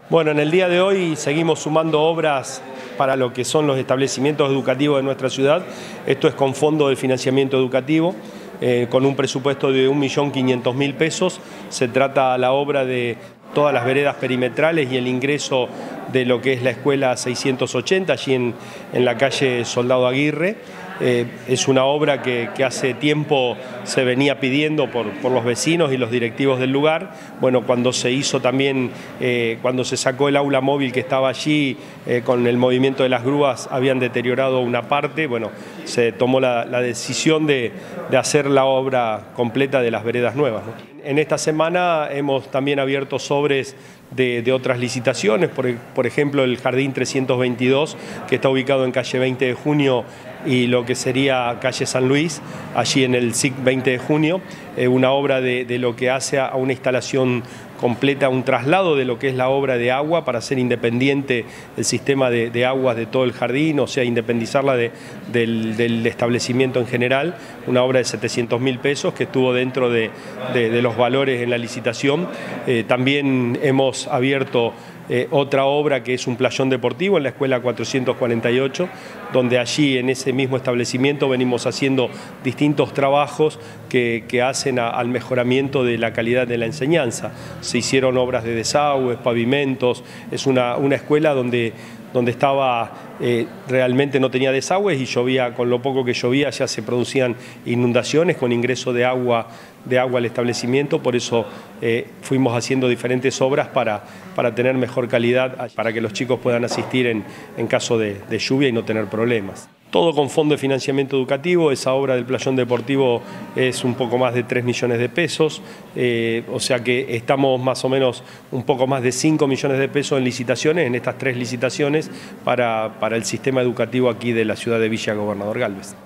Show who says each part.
Speaker 1: Bueno, en el día de hoy seguimos sumando obras para lo que son los establecimientos educativos de nuestra ciudad. Esto es con fondo de financiamiento educativo, con un presupuesto de 1.500.000 pesos. Se trata la obra de todas las veredas perimetrales y el ingreso de lo que es la escuela 680, allí en la calle Soldado Aguirre. Es una obra que hace tiempo se venía pidiendo por los vecinos y los directivos del lugar. Bueno, cuando se hizo también, cuando se sacó el aula móvil que estaba allí, con el movimiento de las grúas habían deteriorado una parte. Bueno, se tomó la decisión de hacer la obra completa de las veredas nuevas, ¿no? En esta semana hemos también abierto sobres de otras licitaciones, por ejemplo el Jardín 322, que está ubicado en calle 20 de Junio y lo que sería calle San Luis, allí en el SIC 20 de Junio, una obra de lo que hace a una instalación completa, un traslado de lo que es la obra de agua para hacer independiente el sistema de aguas de todo el jardín, o sea, independizarla del establecimiento en general, una obra de 700.000 pesos que estuvo dentro de los valores en la licitación. También hemos abierto otra obra que es un playón deportivo en la escuela 448, donde allí en ese mismo establecimiento venimos haciendo distintos trabajos que hacen al mejoramiento de la calidad de la enseñanza. Se hicieron obras de desagües, pavimentos. Es una escuela donde estaba, realmente no tenía desagües y llovía, con lo poco que llovía ya se producían inundaciones con ingreso de agua al establecimiento. Por eso fuimos haciendo diferentes obras para tener mejor calidad, para que los chicos puedan asistir en caso de lluvia y no tener problemas. Todo con fondo de financiamiento educativo. Esa obra del playón deportivo es un poco más de 3 millones de pesos, o sea que estamos más o menos un poco más de 5 millones de pesos en licitaciones, en estas 3 licitaciones para el sistema educativo aquí de la ciudad de Villa Gobernador Galvez.